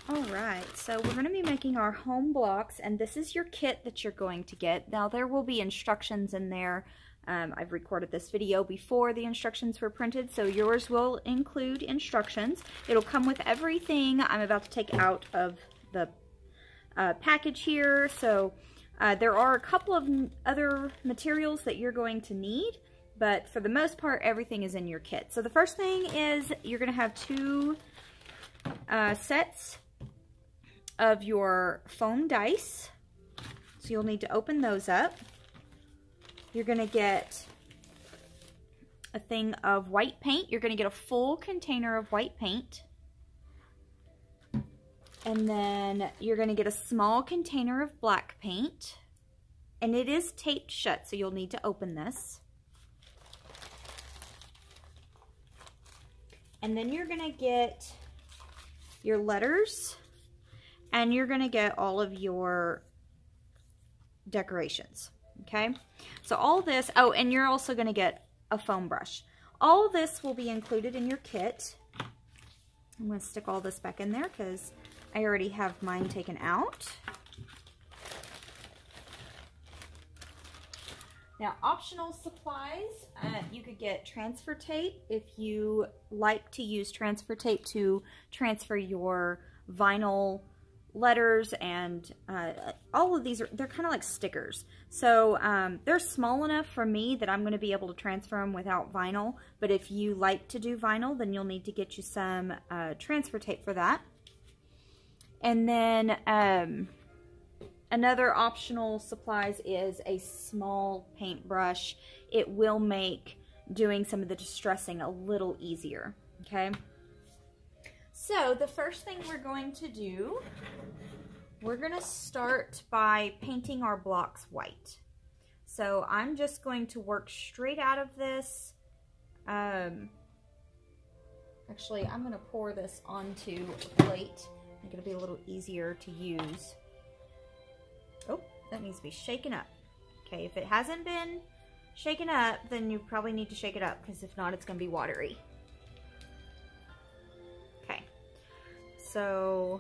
All right, so we're going to be making our home blocks, and this is your kit that you're going to get. Now there will be instructions in there. I've recorded this video before the instructions were printed, so yours will include instructions. It'll come with everything I'm about to take out of the package here. So there are a couple of other materials that you're going to need, but for the most part, everything is in your kit. So the first thing is you're going to have two sets of your foam dice. So you'll need to open those up. You're going to get a thing of white paint. You're going to get a full container of white paint. And then you're going to get a small container of black paint. And it is taped shut, so you'll need to open this. And then you're going to get your letters, and you're going to get all of your decorations, okay? So all this, oh, and you're also going to get a foam brush. All this will be included in your kit. I'm going to stick all this back in there because I already have mine taken out. Now, optional supplies, you could get transfer tape if you like to use transfer tape to transfer your vinyl letters, and all of these they're kind of like stickers. So they're small enough for me that I'm going to be able to transfer them without vinyl, but if you like to do vinyl, then you'll need to get you some transfer tape for that. And then another optional supplies is a small paintbrush. It will make doing some of the distressing a little easier, okay? So the first thing we're going to do, we're going to start by painting our blocks white. So I'm just going to work straight out of this. Actually, I'm going to pour this onto a plate. I think it'll be a little easier to use. Oh, that needs to be shaken up. Okay, if it hasn't been shaken up, then you probably need to shake it up, because if not, it's going to be watery. Okay, so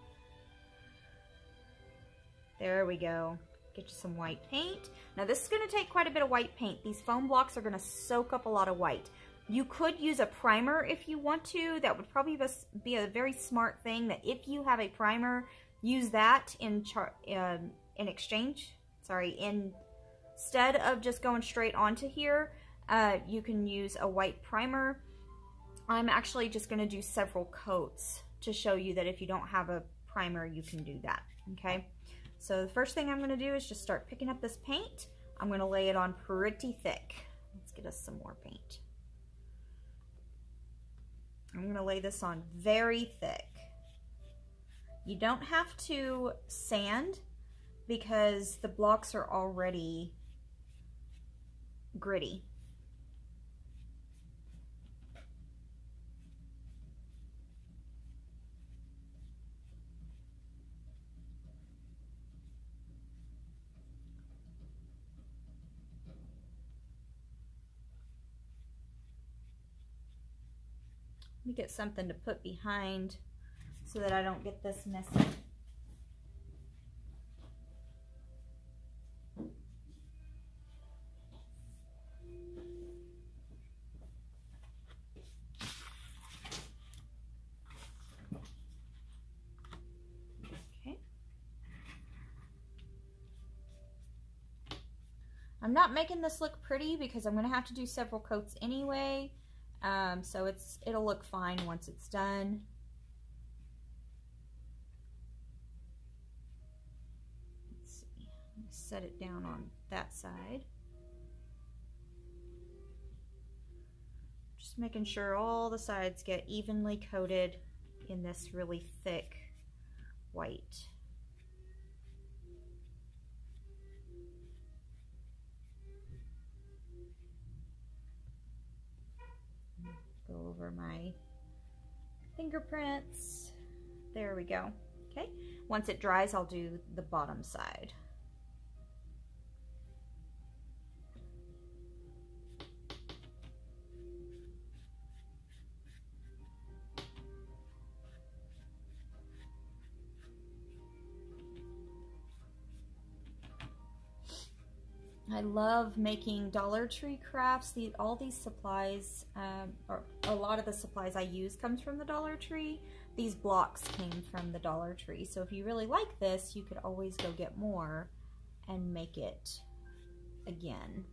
there we go. Get you some white paint. Now this is going to take quite a bit of white paint. These foam blocks are going to soak up a lot of white. You could use a primer if you want to. That would probably be a very smart thing, that if you have a primer, use that instead of just going straight onto here. You can use a white primer. I'm actually just going to do several coats to show you that if you don't have a primer, you can do that, okay? So the first thing I'm going to do is just start picking up this paint. I'm going to lay it on pretty thick. Let's get us some more paint. I'm going to lay this on very thick. You don't have to sand because the blocks are already gritty. Let me get something to put behind so that I don't get this messy. Okay. I'm not making this look pretty because I'm going to have to do several coats anyway. So it'll look fine once it's done. Let's see. Let me set it down on that side. Just making sure all the sides get evenly coated in this really thick white. Go over my fingerprints. There we go. Okay. Once it dries, I'll do the bottom side. I love making Dollar Tree crafts. All these supplies, or a lot of the supplies I use comes from the Dollar Tree. These blocks came from the Dollar Tree. So if you really like this, you could always go get more and make it again.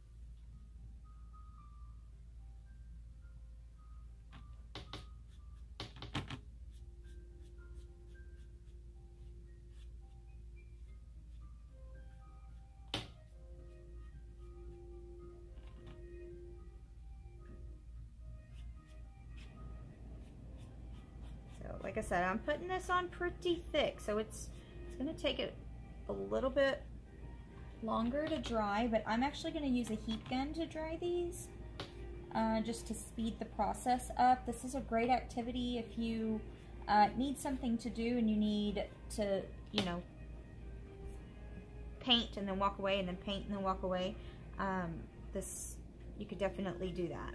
Like I said, I'm putting this on pretty thick, so it's going to take it a little bit longer to dry, but I'm actually going to use a heat gun to dry these, just to speed the process up. This is a great activity if you need something to do and you need to, you know, paint and then walk away and then paint and then walk away. You could definitely do that.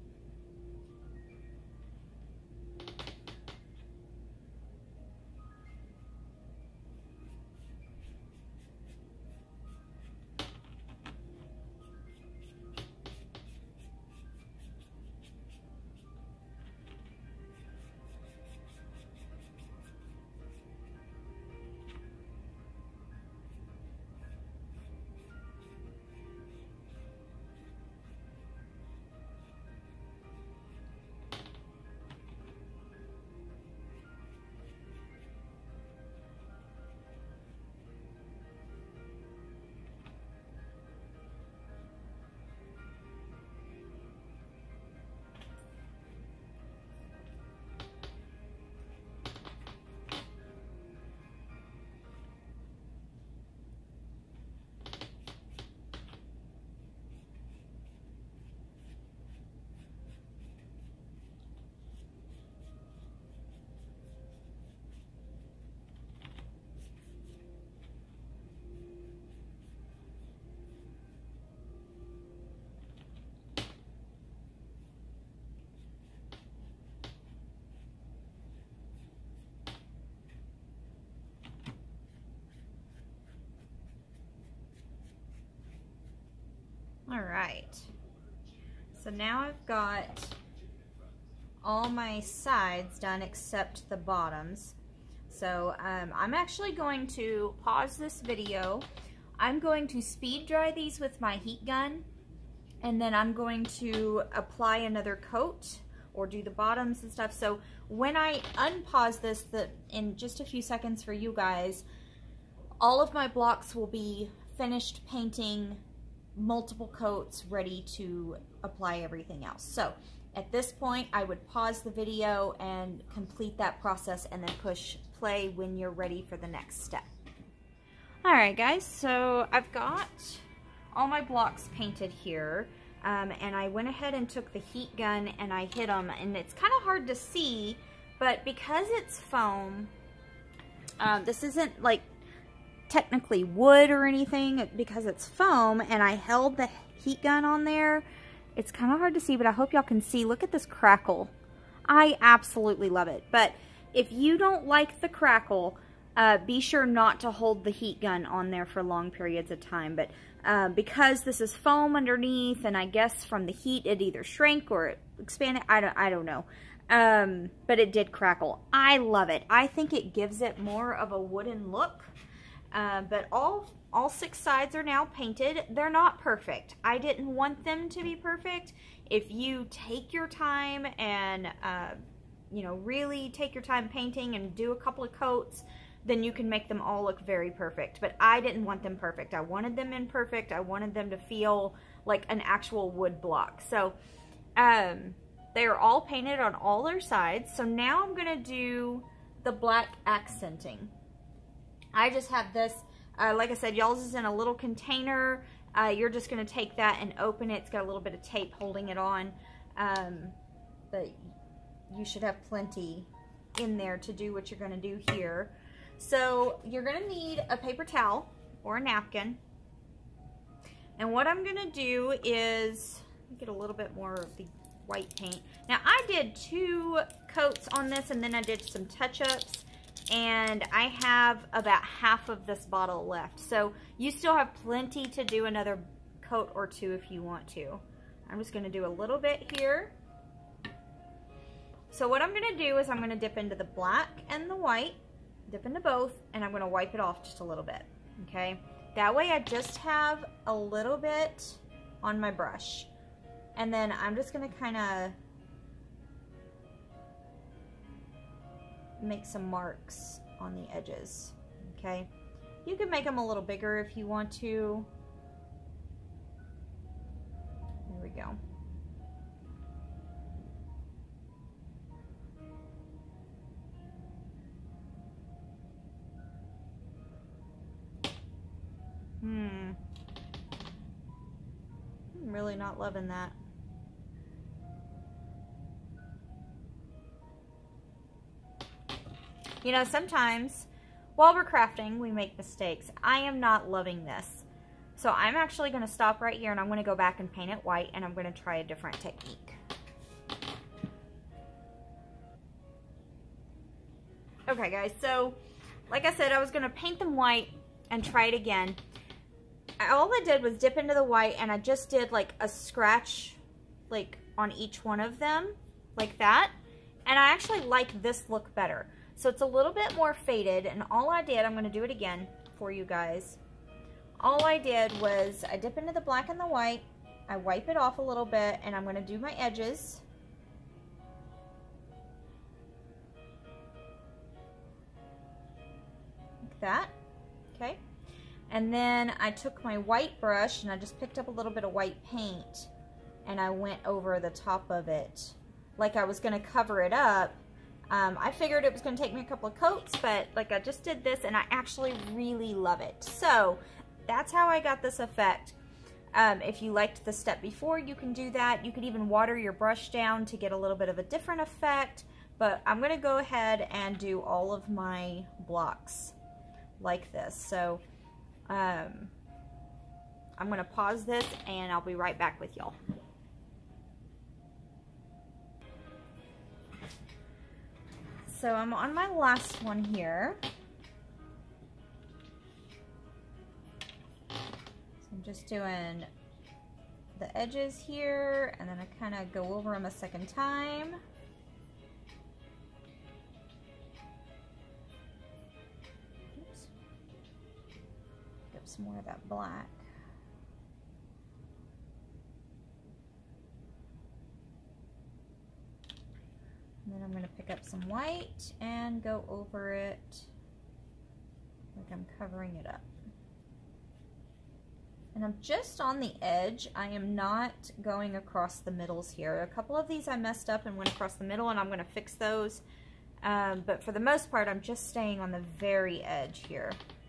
All right, so now I've got all my sides done except the bottoms. So I'm actually going to pause this video. I'm going to speed dry these with my heat gun, and then I'm going to apply another coat or do the bottoms and stuff. So when I unpause this in just a few seconds for you guys, all of my blocks will be finished painting, multiple coats, ready to apply everything else. So at this point, I would pause the video and complete that process and then push play when you're ready for the next step. All right, guys, so I've got all my blocks painted here, and I went ahead and took the heat gun and I hit them, and it's kind of hard to see, but because it's foam, this isn't like technically wood or anything, because it's foam and I held the heat gun on there. It's kind of hard to see, but I hope y'all can see. Look at this crackle. I absolutely love it. But if you don't like the crackle, be sure not to hold the heat gun on there for long periods of time. But because this is foam underneath, and I guess from the heat it either shrank or it expanded, I don't know. But it did crackle. I love it. I think it gives it more of a wooden look. But all 6 sides are now painted. They're not perfect. I didn't want them to be perfect. If you take your time and, you know, really take your time painting and do a couple of coats, then you can make them all look very perfect. But I didn't want them perfect. I wanted them imperfect. I wanted them to feel like an actual wood block. So, they are all painted on all their sides. So now I'm going to do the black accenting. I just have this, like I said, y'all's is in a little container. You're just going to take that and open it. It's got a little bit of tape holding it on. But you should have plenty in there to do what you're going to do here. So you're going to need a paper towel or a napkin. And what I'm going to do is get a little bit more of the white paint. Now I did 2 coats on this, and then I did some touch-ups. And I have about half of this bottle left. So you still have plenty to do another coat or two if you want to. I'm just going to do a little bit here. So what I'm going to do is I'm going to dip into the black and the white, dip into both, and I'm going to wipe it off just a little bit, okay? That way I just have a little bit on my brush. And then I'm just going to kind of make some marks on the edges, okay? You can make them a little bigger if you want to. There we go. I'm really not loving that. You know, sometimes while we're crafting, we make mistakes. I am not loving this. So I'm actually going to stop right here and I'm going to go back and paint it white, and I'm going to try a different technique. Okay guys, so like I said, I was going to paint them white and try it again. All I did was dip into the white, and I just did like a scratch like on each one of them like that, and I actually like this look better. So it's a little bit more faded, and all I did, I'm going to do it again for you guys. All I did was I dip into the black and the white, I wipe it off a little bit, and I'm going to do my edges. Like that, okay? And then I took my white brush and I just picked up a little bit of white paint and I went over the top of it like I was going to cover it up. I figured it was going to take me a couple of coats, but like I just did this and I actually really love it. So that's how I got this effect. If you liked the step before, you can do that. You could even water your brush down to get a little bit of a different effect, but I'm going to go ahead and do all of my blocks like this. So I'm going to pause this and I'll be right back with y'all. So I'm on my last one here. So I'm just doing the edges here, and then I kind of go over them a second time. Oops. Pick up some more of that black. And then I'm going to pick up some white and go over it like I'm covering it up. And I'm just on the edge. I am not going across the middles here. A couple of these I messed up and went across the middle, and I'm going to fix those. But for the most part, I'm just staying on the very edge here.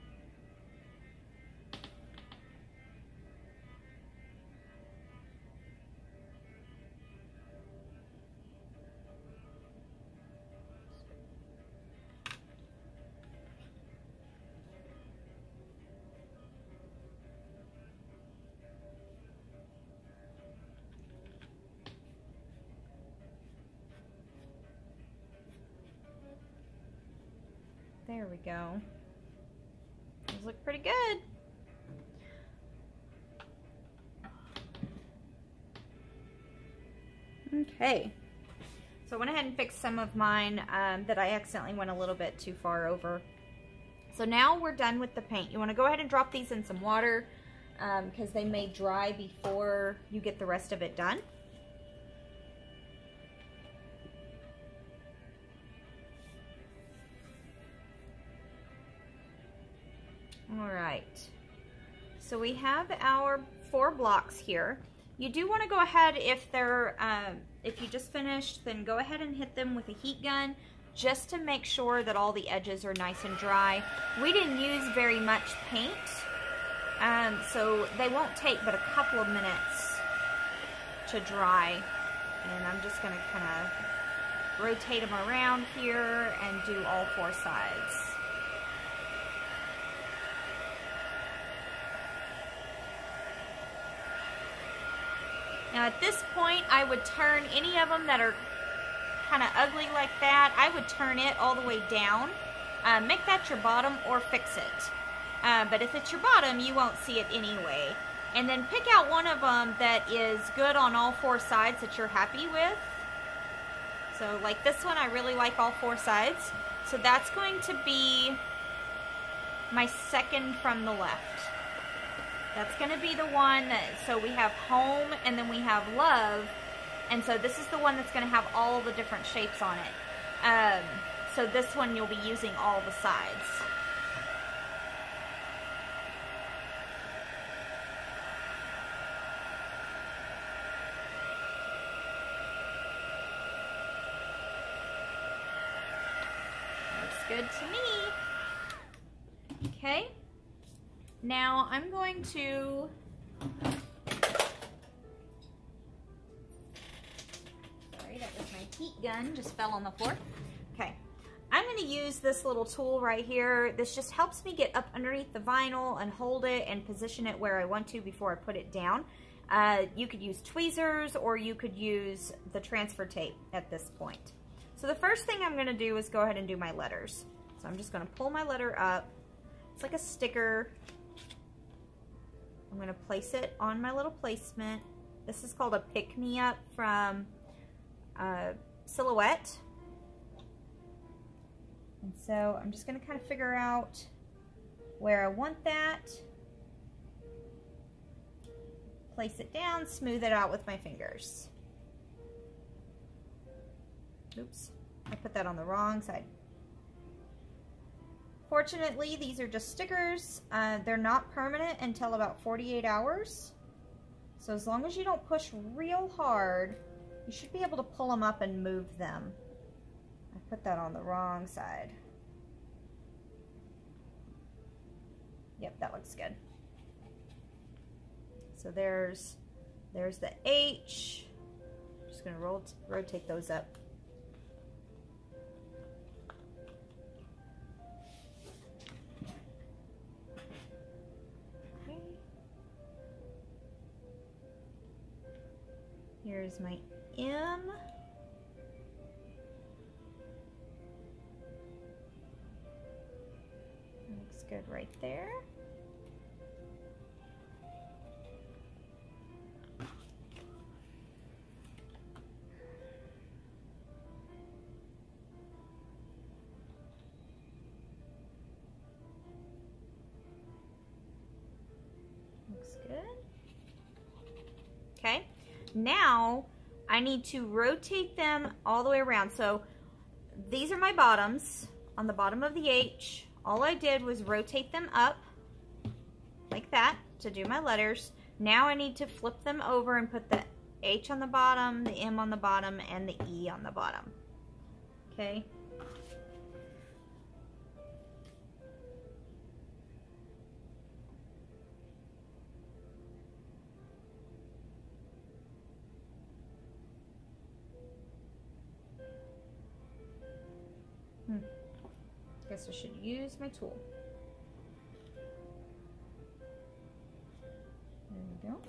There we go. Those look pretty good. Okay. So I went ahead and fixed some of mine that I accidentally went a little bit too far over. So now we're done with the paint. You want to go ahead and drop these in some water because they may dry before you get the rest of it done. All right, so we have our 4 blocks here. You do want to go ahead, if they're, if you just finished, then go ahead and hit them with a heat gun just to make sure that all the edges are nice and dry. We didn't use very much paint, so they won't take but a couple of minutes to dry. And I'm just going to kind of rotate them around here and do all 4 sides. Now at this point, I would turn any of them that are kind of ugly like that, I would turn it all the way down. Make that your bottom or fix it. But if it's your bottom, you won't see it anyway. And then pick out one of them that is good on all 4 sides that you're happy with. So like this one, I really like all 4 sides. So that's going to be my second from the left. That's going to be the one that, so we have home and then we have love. And so this is the one that's going to have all the different shapes on it. So this one you'll be using all the sides. Good to me. Okay. Now I'm going to sorry, that was my heat gun, just fell on the floor. Okay. I'm going to use this little tool right here. This just helps me get up underneath the vinyl and hold it and position it where I want to before I put it down. You could use tweezers or you could use the transfer tape at this point. So the first thing I'm going to do is go ahead and do my letters. So I'm just going to pull my letter up. It's like a sticker. I'm going to place it on my little placement. This is called a pick-me-up from Silhouette. And so I'm just going to kind of figure out where I want that. Place it down, smooth it out with my fingers. Oops, I put that on the wrong side. Fortunately, these are just stickers. They're not permanent until about 48 hours. So as long as you don't push real hard, you should be able to pull them up and move them. I put that on the wrong side. Yep, that looks good. So there's the H. I'm just gonna rotate those up. Here's my M. Looks good right there. Looks good. Okay. Now I need to rotate them all the way around. So these are my bottoms on the bottom of the H. All I did was rotate them up like that to do my letters. Now I need to flip them over and put the H on the bottom, the M on the bottom, and the E on the bottom. Okay. Guess I should use my tool. There we go.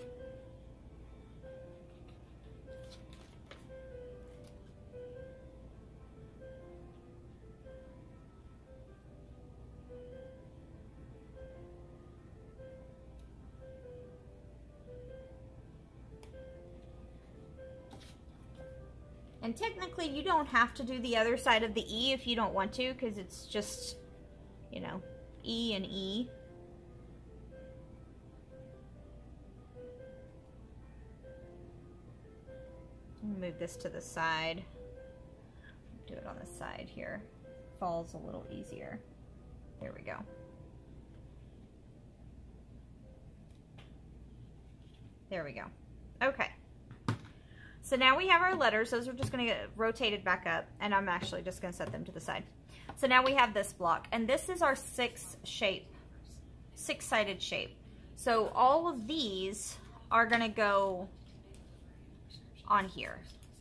And technically, you don't have to do the other side of the E if you don't want to, because it's just, you know, E and E. Move this to the side. Do it on the side here. Falls a little easier. There we go. There we go. Okay. So now we have our letters. Those are just going to get rotated back up, and I'm actually just going to set them to the side. So now we have this block, and this is our six-sided shape. So all of these are going to go on here.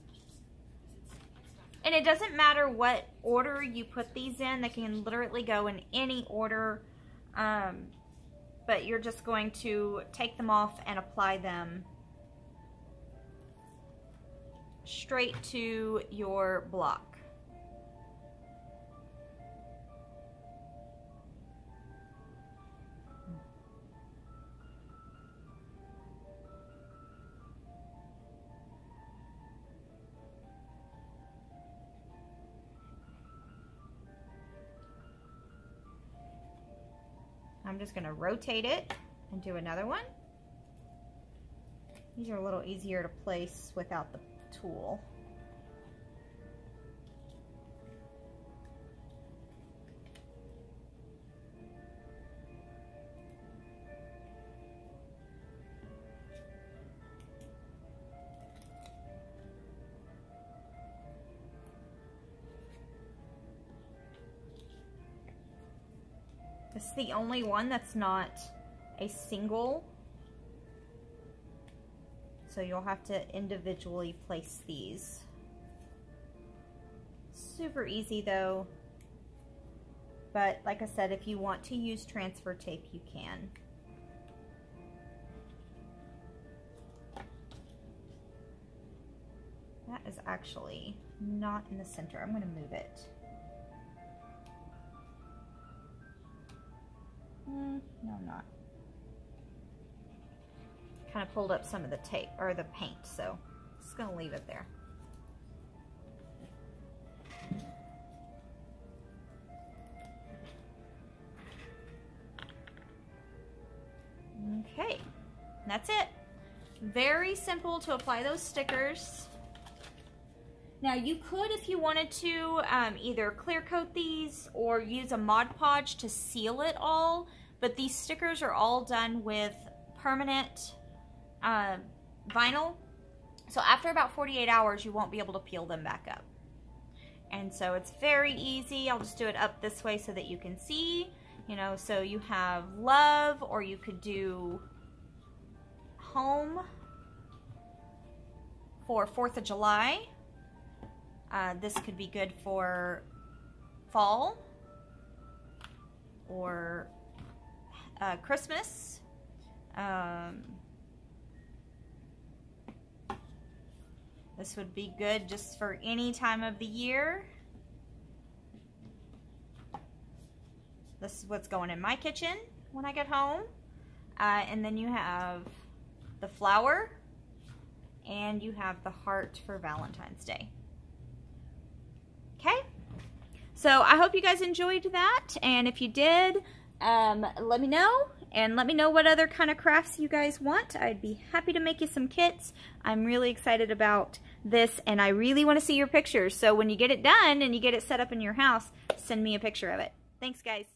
And it doesn't matter what order you put these in. They can literally go in any order, but you're just going to take them off and apply them straight to your block. I'm just going to rotate it and do another one. These are a little easier to place without the tool. This is the only one that's not a single, so you'll have to individually place these. Super easy though, but like I said, if you want to use transfer tape, you can. That is actually not in the center. I'm going to move it. No, I'm not. Kind of pulled up some of the tape or the paint, so just gonna leave it there. Okay, that's it. Very simple to apply those stickers. Now you could, if you wanted to, either clear coat these or use a Mod Podge to seal it all, but these stickers are all done with permanent vinyl. So after about 48 hours, you won't be able to peel them back up. And so it's very easy. I'll just do it up this way so that you can see, you know, so you have love, or you could do home for 4th of July. This could be good for fall or Christmas. This would be good just for any time of the year. This is what's going in my kitchen when I get home. And then you have the flower, and you have the heart for Valentine's Day. Okay, so I hope you guys enjoyed that, and if you did, let me know, and let me know what other kind of crafts you guys want. I'd be happy to make you some kits. I'm really excited about this, and I really want to see your pictures, so when you get it done and you get it set up in your house, send me a picture of it. Thanks, guys.